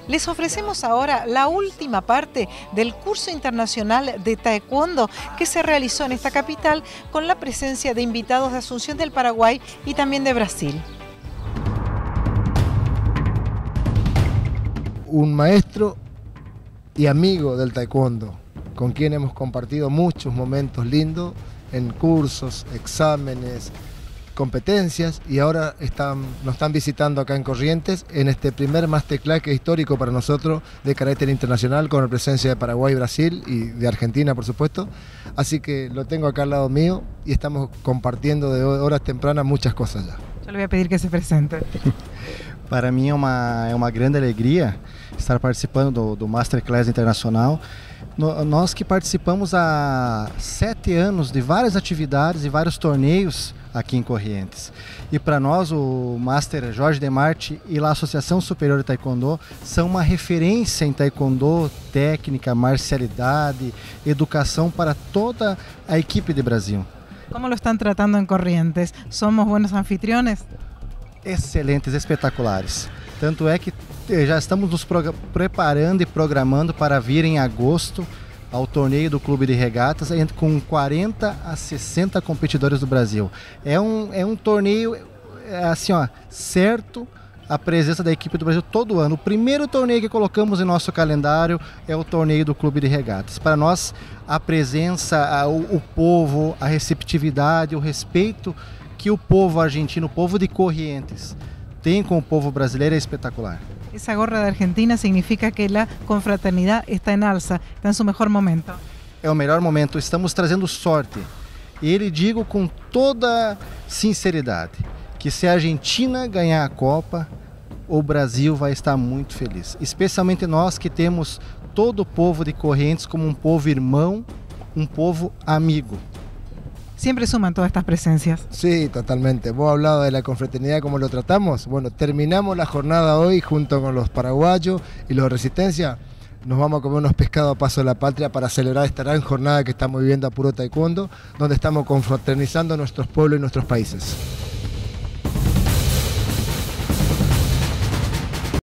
Les ofrecemos ahora la última parte del curso internacional de taekwondo que se realizó en esta capital con la presencia de invitados de Asunción del Paraguay y también de Brasil. Un maestro y amigo del taekwondo, con quien hemos compartido muchos momentos lindos en cursos, exámenes, competencias, y ahora nos están visitando acá en Corrientes en este primer masterclass que es histórico para nosotros de carácter internacional, con la presencia de Paraguay, Brasil y de Argentina, por supuesto. Así que lo tengo acá al lado mío y estamos compartiendo de horas tempranas muchas cosas ya. Yo le voy a pedir que se presente. Para mim é uma grande alegria estar participando do Masterclass Internacional. Nós que participamos há 7 anos de várias atividades e vários torneios aqui em Corrientes. E para nós o Master Jorge Demarte e a Associação Superior de Taekwondo são uma referência em Taekwondo, técnica, marcialidade, educação para toda a equipe de Brasil. ¿Cómo lo están tratando en Corrientes? ¿Somos buenos anfitriones? Excelentes, espetaculares. Tanto é que já estamos nos preparando e programando para vir em agosto ao torneio do Clube de Regatas com 40 a 60 competidores do Brasil. É um torneio assim, ó, certo a presença da equipe do Brasil todo ano. O primeiro torneio que colocamos em nosso calendário é o torneio do Clube de Regatas. Para nós, a presença, o povo, a receptividade, o respeito que o povo argentino, o povo de Corrientes, tem com o povo brasileiro é espetacular. Esa gorra de Argentina significa que la confraternidad está en alza, está en su mejor momento. É o melhor momento, estamos trazendo sorte. E ele digo com toda sinceridade, que se a Argentina ganhar a Copa, o Brasil vai estar muito feliz. Especialmente nós que temos todo o povo de Corrientes como um povo irmão, um povo amigo. Siempre suman todas estas presencias. Sí, totalmente. Vos hablado de la confraternidad, cómo lo tratamos. Bueno, terminamos la jornada hoy junto con los paraguayos y los de Resistencia. Nos vamos a comer unos pescados a paso de la patria para celebrar esta gran jornada que estamos viviendo a puro taekwondo, donde estamos confraternizando nuestros pueblos y nuestros países.